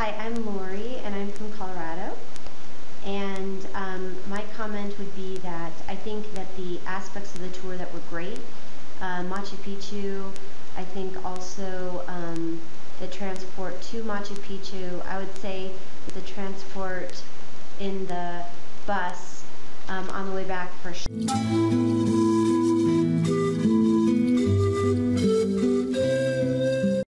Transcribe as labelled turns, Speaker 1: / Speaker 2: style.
Speaker 1: Hi, I'm Lori and I'm from Colorado. And my comment would be that I think that the aspects of the tour that were great, Machu Picchu, I think also the transport to Machu Picchu, I would say the transport in the bus on the way back for sure.